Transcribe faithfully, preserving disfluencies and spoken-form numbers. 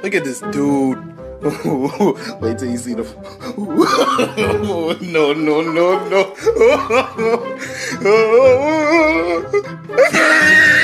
Look at this dude. Wait till you see the. No, no, no, no.